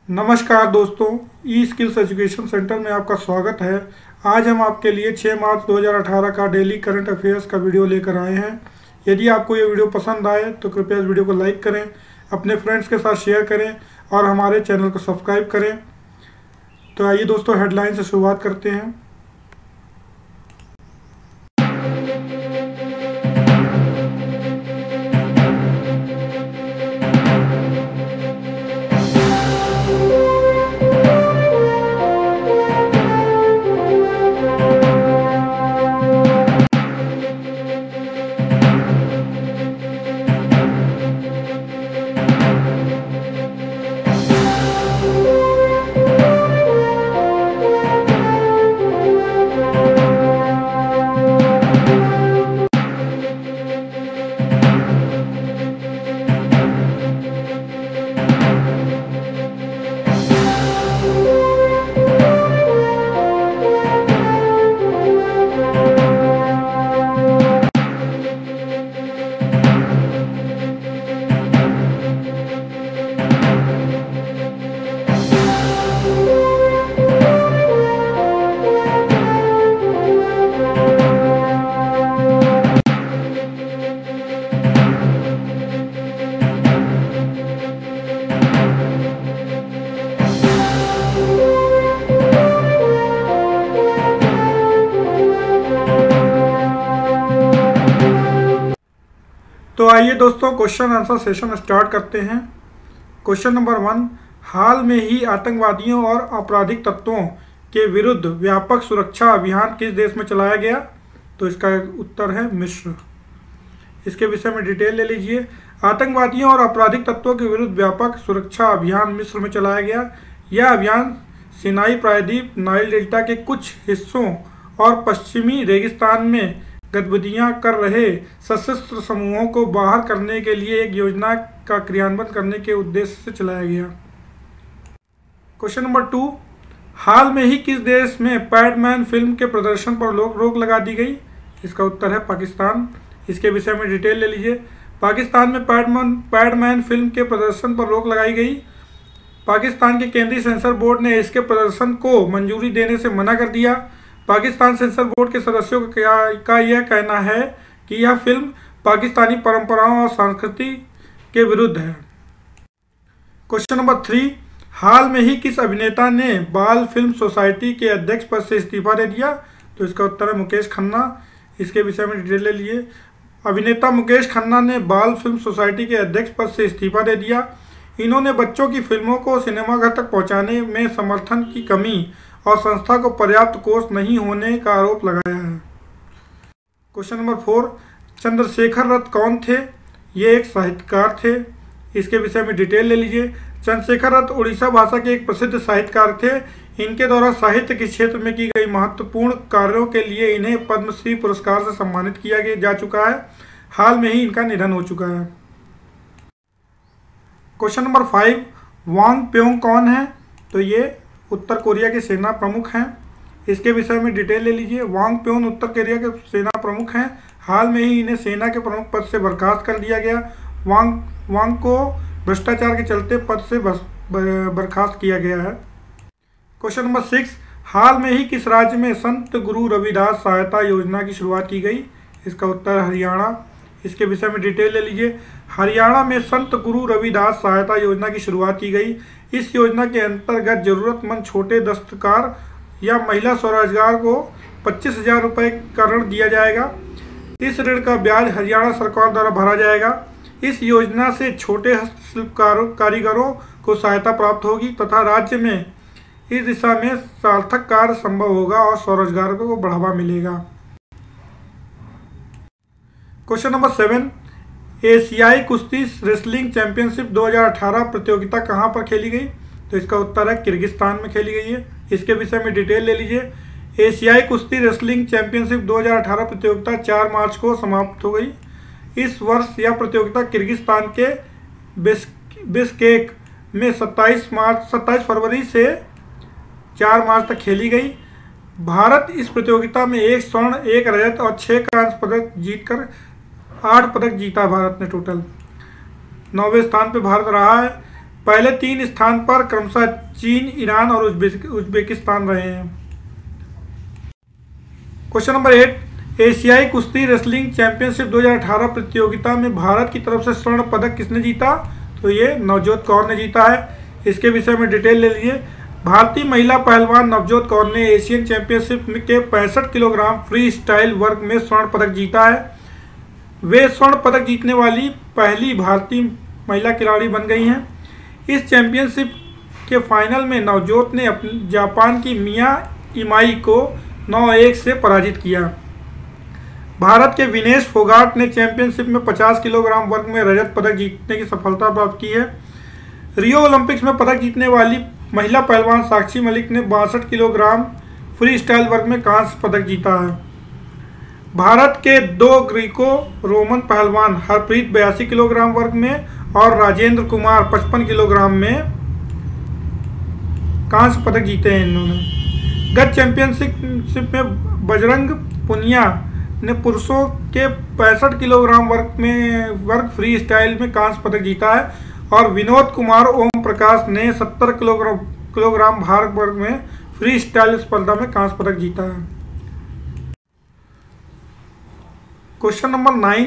नमस्कार दोस्तों, ई skills education centre में आपका स्वागत है। आज हम आपके लिए 6 मार्च 2018 का डेली करंट अफेयर्स का वीडियो लेकर आए हैं। यदि आपको ये वीडियो पसंद आए तो कृपया इस वीडियो को लाइक करें, अपने फ्रेंड्स के साथ शेयर करें और हमारे चैनल को सब्सक्राइब करें। तो आइए दोस्तों, हेडलाइन से शुरुआत करते हैं। तो आइए दोस्तों, क्वेश्चन आंसर सेशन स्टार्ट करते हैं। क्वेश्चन नंबर 1, हाल में ही आतंकवादियों और आपराधिक तत्वों के विरुद्ध व्यापक सुरक्षा अभियान किस देश में चलाया गया? तो इसका उत्तर है मिस्र। इसके विषय में डिटेल ले लीजिए। आतंकवादियों और आपराधिक तत्वों के विरुद्ध व्यापक सुरक्षा अभियान मिस्र में चलाया गया। यह अभियान सिनाई प्रायद्वीप, नाइल डेल्टा के कुछ हिस्सों और पश्चिमी रेगिस्तान में गतिविधियां कर रहे सशस्त्र समूहों को बाहर करने के लिए एक योजना का क्रियान्वयन करने के उद्देश्य से चलाया गया। क्वेश्चन नंबर 2, हाल में ही किस देश में पैडमैन फिल्म के प्रदर्शन पर रोक लगा दी गई? इसका उत्तर है पाकिस्तान। इसके विषय में डिटेल ले लीजिए। पाकिस्तान में पैडमैन फिल्म के प्रदर्शन पर रोक लगाई गई। पाकिस्तान के केंद्रीय सेंसर बोर्ड ने इसके प्रदर्शन को मंजूरी देने से मना कर दिया। पाकिस्तान सेंसर बोर्ड के सदस्यों का यह कहना है कि यह फिल्म पाकिस्तानी परंपराओं और संस्कृति के विरुद्ध है। क्वेश्चन नंबर 3, हाल में ही किस अभिनेता ने बाल फिल्म सोसाइटी के अध्यक्ष पद से इस्तीफा दे दिया? तो इसका उत्तर है मुकेश खन्ना। इसके विषय में डिटेल ले लिए। अभिनेता मुकेश खन्ना ने बाल फिल्म सोसाइटी के अध्यक्ष पद से इस्तीफा दे दिया। इन्होंने बच्चों की फिल्मों को सिनेमाघर तक पहुंचाने में समर्थन की कमी और संस्था को पर्याप्त कोष नहीं होने का आरोप लगाया है। क्वेश्चन नंबर 4, चंद्रशेखर रथ कौन थे? ये एक साहित्यकार थे। इसके विषय में डिटेल ले लीजिए। चंद्रशेखर रथ उड़ीसा भाषा के एक प्रसिद्ध साहित्यकार थे। इनके द्वारा साहित्य के क्षेत्र में की गई महत्वपूर्ण कार्यों के लिए इन्हें पद्मश्री पुरस्कार से सम्मानित किया जा चुका है। हाल में ही इनका निधन हो चुका है। क्वेश्चन नंबर 5, वांग प्योंग कौन है? तो ये उत्तर कोरिया के सेना प्रमुख हैं। इसके विषय में डिटेल ले लीजिए। वांग प्योंग उत्तर कोरिया के सेना प्रमुख हैं। हाल में ही इन्हें सेना के प्रमुख पद से बर्खास्त कर दिया गया। वांग को भ्रष्टाचार के चलते पद से बर्खास्त किया गया है। क्वेश्चन नंबर 6, हाल में ही किस राज्य में संत गुरु रविदास सहायता योजना की शुरुआत की गई? इसका उत्तर हरियाणा। इसके विषय में डिटेल ले लीजिए। हरियाणा में संत गुरु रविदास सहायता योजना की शुरुआत की गई। इस योजना के अंतर्गत जरूरतमंद छोटे दस्तकार या महिला स्वरोजगार को 25,000 रुपये का ऋण दिया जाएगा। इस ऋण का ब्याज हरियाणा सरकार द्वारा भरा जाएगा। इस योजना से छोटे हस्तशिल्प कारीगरों को सहायता प्राप्त होगी तथा राज्य में इस दिशा में सार्थक कार्य संभव होगा और स्वरोजगार को बढ़ावा मिलेगा। क्वेश्चन नंबर 7, एशियाई कुश्ती रेसलिंग चैंपियनशिप 2018 प्रतियोगिता कहां पर खेली गई? तो इसका उत्तर है किर्गिस्तान में खेली गई है। इसके विषय में डिटेल ले लीजिए। एशियाई कुश्ती रेसलिंग चैंपियनशिप 2018 प्रतियोगिता 4 मार्च को समाप्त हो गई। इस वर्ष यह प्रतियोगिता किर्गिस्तान के बिश्केक में 27 फरवरी से 4 मार्च तक खेली गई। भारत इस प्रतियोगिता में 1 स्वर्ण, 1 रजत और 6 कांस्य पदक जीतकर 8 पदक जीता भारत ने टोटल। 9वें स्थान पे भारत रहा है। पहले 3 स्थान पर क्रमशः चीन, ईरान और उज्बेकिस्तान रहे हैं। क्वेश्चन नंबर 8, एशियाई कुश्ती रेसलिंग चैंपियनशिप 2018 प्रतियोगिता में भारत की तरफ से स्वर्ण पदक किसने जीता? तो ये नवजोत कौर ने जीता है। इसके विषय में डिटेल ले लीजिए। भारतीय महिला पहलवान नवजोत कौर ने एशियन चैंपियनशिप के 65 किलोग्राम फ्री स्टाइल वर्ग में स्वर्ण पदक जीता है। वे स्वर्ण पदक जीतने वाली पहली भारतीय महिला खिलाड़ी बन गई हैं। इस चैंपियनशिप के फाइनल में नवजोत ने जापान की मिया इमाई को 9-1 से पराजित किया। भारत के विनेश फोगाट ने चैंपियनशिप में 50 किलोग्राम वर्ग में रजत पदक जीतने की सफलता प्राप्त की है। रियो ओलंपिक्स में पदक जीतने वाली महिला पहलवान साक्षी मलिक ने 62 किलोग्राम फ्री स्टाइल वर्ग में कांस्य पदक जीता है। भारत के 2 ग्रीको रोमन पहलवान हरप्रीत 82 किलोग्राम वर्ग में और राजेंद्र कुमार 55 किलोग्राम में कांस्य पदक जीते हैं इन्होंने। गत चैंपियनशिप में बजरंग पुनिया ने पुरुषों के 65 किलोग्राम वर्ग फ्री स्टाइल में कांस्य पदक जीता है और विनोद कुमार ओम प्रकाश ने 70 किलोग्राम भार वर्ग में फ्री स्टाइल स्पर्धा में कांस्य पदक जीता है। क्वेश्चन नंबर 9,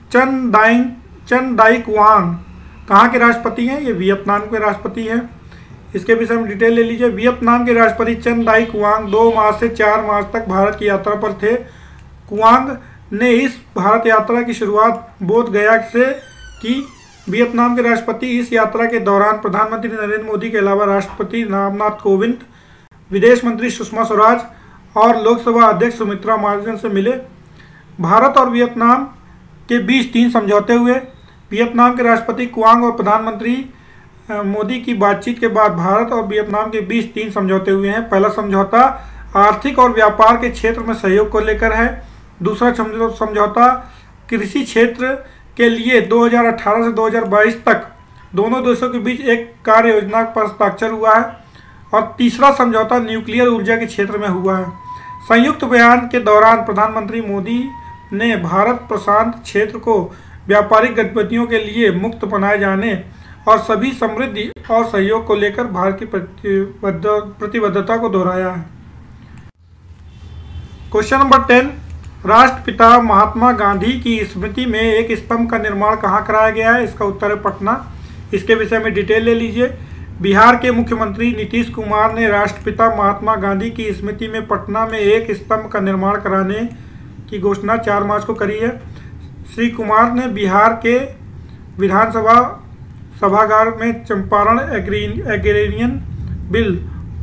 चन दाई क्वांग कहाँ के राष्ट्रपति हैं? ये वियतनाम के राष्ट्रपति हैं। इसके विषय में डिटेल ले लीजिए। वियतनाम के राष्ट्रपति चन दाई क्वांग 2 मार्च से 4 मार्च तक भारत की यात्रा पर थे। क्वांग ने इस भारत यात्रा की शुरुआत बोध गया से की। वियतनाम के राष्ट्रपति इस यात्रा के दौरान प्रधानमंत्री नरेंद्र मोदी के अलावा राष्ट्रपति रामनाथ कोविंद, विदेश मंत्री सुषमा स्वराज और लोकसभा अध्यक्ष सुमित्रा महाजन से मिले। भारत और वियतनाम के बीच 3 समझौते हुए। वियतनाम के राष्ट्रपति क्वांग और प्रधानमंत्री मोदी की बातचीत के बाद भारत और वियतनाम के बीच 3 समझौते हुए हैं। पहला समझौता आर्थिक और व्यापार के क्षेत्र में सहयोग को लेकर है। दूसरा समझौता कृषि क्षेत्र के लिए 2018 से 2022 तक दोनों देशों के बीच एक कार्य योजना पर हस्ताक्षर हुआ है और तीसरा समझौता न्यूक्लियर ऊर्जा के क्षेत्र में हुआ है। संयुक्त बयान के दौरान प्रधानमंत्री मोदी ने भारत प्रशांत क्षेत्र को व्यापारिक गतिविधियों के लिए मुक्त बनाए जाने और सभी समृद्धि और सहयोग को लेकर भारत की प्रतिबद्धता को दोहराया है। क्वेश्चन नंबर 10, राष्ट्रपिता महात्मा गांधी की स्मृति में एक स्तंभ का निर्माण कहाँ कराया गया है? इसका उत्तर है पटना। इसके विषय में डिटेल ले लीजिए। बिहार के मुख्यमंत्री नीतीश कुमार ने राष्ट्रपिता महात्मा गांधी की स्मृति में पटना में एक स्तंभ का निर्माण कराने की घोषणा 4 मार्च को करी है। श्री कुमार ने बिहार के विधानसभा सभागार में चंपारण एग्रेरियन बिल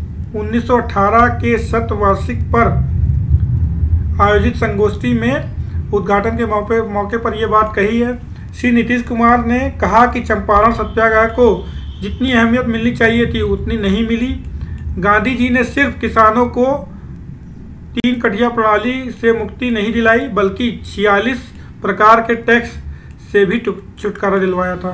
1918 के शतवार्षिक पर आयोजित संगोष्ठी में उद्घाटन के मौके पर यह बात कही है। श्री नीतीश कुमार ने कहा कि चंपारण सत्याग्रह को जितनी अहमियत मिलनी चाहिए थी उतनी नहीं मिली। गांधी जी ने सिर्फ किसानों को 3 कटिया प्रणाली से मुक्ति नहीं दिलाई बल्कि 46 प्रकार के टैक्स से भी छुटकारा दिलवाया था।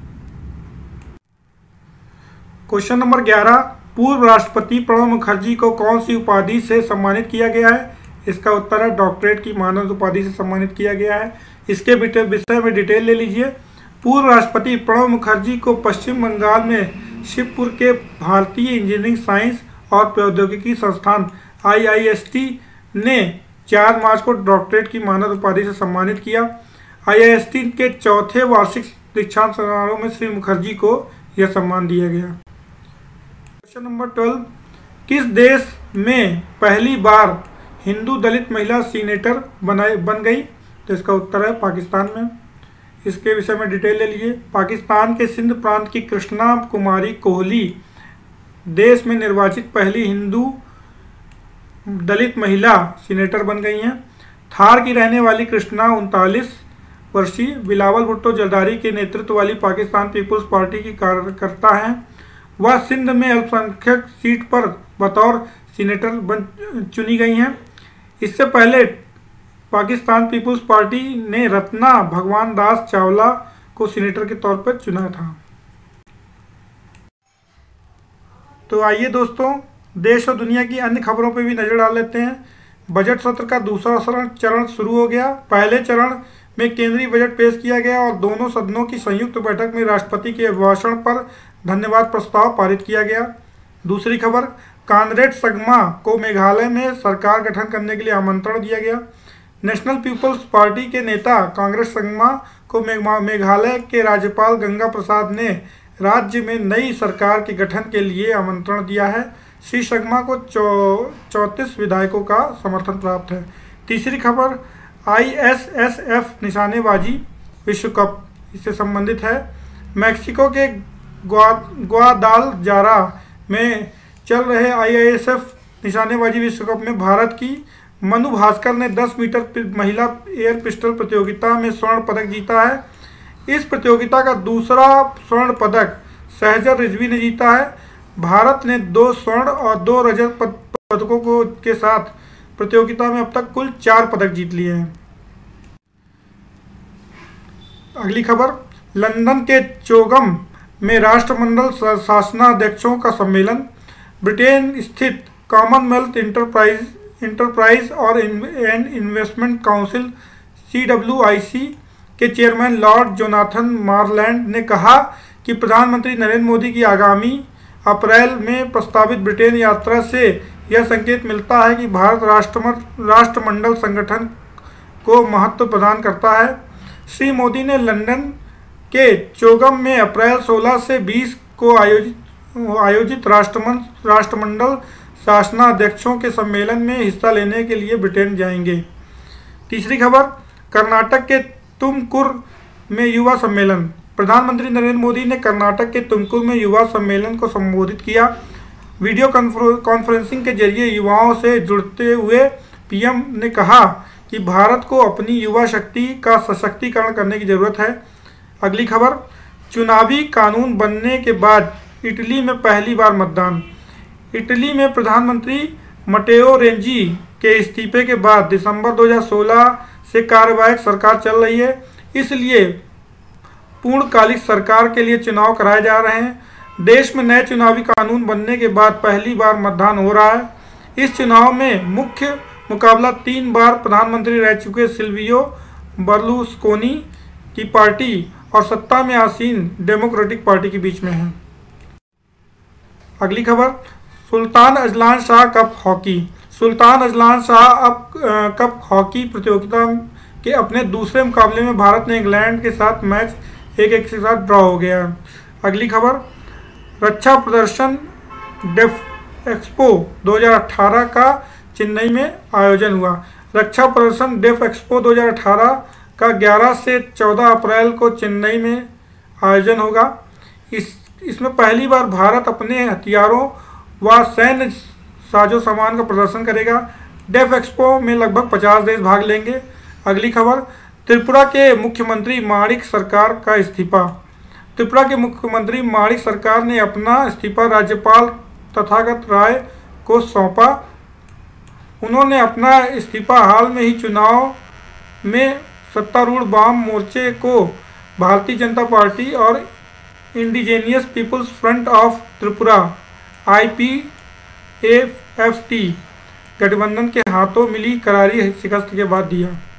क्वेश्चन नंबर 11, पूर्व राष्ट्रपति प्रणब मुखर्जी को कौन सी उपाधि से सम्मानित किया गया है? इसका उत्तर है डॉक्टरेट की मानद उपाधि से सम्मानित किया गया है। इसके विषय में डिटेल ले लीजिए। पूर्व राष्ट्रपति प्रणब मुखर्जी को पश्चिम बंगाल में शिवपुर के भारतीय इंजीनियरिंग साइंस और प्रौद्योगिकी संस्थान IIST ने 4 मार्च को डॉक्टरेट की मानद उपाधि से सम्मानित किया। IIST के 4थे वार्षिक दीक्षांत समारोह में श्री मुखर्जी को यह सम्मान दिया गया। क्वेश्चन नंबर 12, किस देश में पहली बार हिंदू दलित महिला सीनेटर बन गई? तो इसका उत्तर है पाकिस्तान में। इसके विषय में डिटेल ले लीजिए। पाकिस्तान के सिंध प्रांत की कृष्णा कुमारी कोहली देश में निर्वाचित पहली हिंदू दलित महिला सीनेटर बन गई हैं। थार की रहने वाली कृष्णा 39 वर्षीय बिलावल भुट्टो जरदारी के नेतृत्व वाली पाकिस्तान पीपुल्स पार्टी की कार्यकर्ता हैं। वह सिंध में अल्पसंख्यक सीट पर बतौर सीनेटर चुनी गई हैं। इससे पहले पाकिस्तान पीपुल्स पार्टी ने रत्ना भगवान दास चावला को सीनेटर के तौर पर चुना था। तो आइए दोस्तों, देश और दुनिया की अन्य खबरों पर भी नजर डाल लेते हैं। बजट सत्र का दूसरा चरण शुरू हो गया। पहले चरण में केंद्रीय बजट पेश किया गया और दोनों सदनों की संयुक्त बैठक में राष्ट्रपति के अभिभाषण पर धन्यवाद प्रस्ताव पारित किया गया। दूसरी खबर, कॉनरेड संगमा को मेघालय में सरकार गठन करने के लिए आमंत्रण दिया गया। नेशनल पीपल्स पार्टी के नेता कांग्रेस संगमा को मेघालय के राज्यपाल गंगा प्रसाद ने राज्य में नई सरकार के गठन के लिए आमंत्रण दिया है। श्री संगमा को 34 विधायकों का समर्थन प्राप्त है। तीसरी खबर, ISSF निशानेबाजी विश्व कप इससे संबंधित है। मैक्सिको के ग्वादालजारा में चल रहे IISF निशानेबाजी विश्व कप में भारत की मनु भास्कर ने 10 मीटर महिला एयर पिस्टल प्रतियोगिता में स्वर्ण पदक जीता है। इस प्रतियोगिता का दूसरा स्वर्ण पदक सहजल रिजवी ने जीता है। भारत ने 2 स्वर्ण और 2 रजत पदकों के साथ प्रतियोगिता में अब तक कुल 4 पदक जीत लिए हैं। अगली खबर, लंदन के चोगम में राष्ट्रमंडल शासनाध्यक्षों का सम्मेलन। ब्रिटेन स्थित कॉमनवेल्थ इंटरप्राइज और इन्वेस्टमेंट काउंसिल CWIC के चेयरमैन लॉर्ड जोनाथन मारलैंड ने कहा कि प्रधानमंत्री नरेंद्र मोदी की आगामी अप्रैल में प्रस्तावित ब्रिटेन यात्रा से यह संकेत मिलता है कि भारत राष्ट्रमंडल संगठन को महत्व प्रदान करता है। श्री मोदी ने लंदन के चोगम में अप्रैल 16 से 20 को आयोजित राष्ट्रमंडल शासनाध्यक्षों के सम्मेलन में हिस्सा लेने के लिए ब्रिटेन जाएंगे। तीसरी खबर, कर्नाटक के तुमकुर में युवा सम्मेलन। प्रधानमंत्री नरेंद्र मोदी ने कर्नाटक के तुमकुर में युवा सम्मेलन को संबोधित किया। वीडियो कॉन्फ्रेंसिंग के जरिए युवाओं से जुड़ते हुए PM ने कहा कि भारत को अपनी युवा शक्ति का सशक्तिकरण करने की जरूरत है। अगली खबर, चुनावी कानून बनने के बाद इटली में पहली बार मतदान। इटली में प्रधानमंत्री मटेओ रेंजी के इस्तीफे के बाद दिसंबर 2016 से कार्यवाहक सरकार चल रही है, इसलिए पूर्णकालिक सरकार के लिए चुनाव कराए जा रहे हैं। देश में नए चुनावी कानून बनने के बाद पहली बार मतदान हो रहा है। इस चुनाव में मुख्य मुकाबला 3 बार प्रधानमंत्री रह चुके सिल्वियो बर्लुस्कोनी की पार्टी और सत्ता में आसीन डेमोक्रेटिक पार्टी के बीच में है। अगली खबर, Sultan Azlan Shah cup hockey. Sultan Azlan Shah cup hockey प्रतियोगिता के अपने दूसरे मुकाबले में भारत ने इंग्लैंड के साथ मैच 1-1 के साथ ड्रॉ हो गया। अगली खबर, रक्षा प्रदर्शन डेफ एक्सपो 2018 का चेन्नई में आयोजन हुआ। रक्षा प्रदर्शन डेफ एक्सपो 2018 का 11 से 14 अप्रैल को चेन्नई में आयोजन होगा। इसमें पहली बार भारत अपने हथियारों व सैन्य साजो सामान का प्रदर्शन करेगा। डेफ एक्सपो में लगभग 50 देश भाग लेंगे। अगली खबर, त्रिपुरा के मुख्यमंत्री माणिक सरकार का इस्तीफा। त्रिपुरा के मुख्यमंत्री माणिक सरकार ने अपना इस्तीफा राज्यपाल तथागत राय को सौंपा। उन्होंने अपना इस्तीफा हाल में ही चुनाव में सत्तारूढ़ वाम मोर्चे को भारतीय जनता पार्टी और indigenous peoples front of Tripura IPAFT गठबंधन के हाथों मिली करारी शिकस्त के बाद दिया।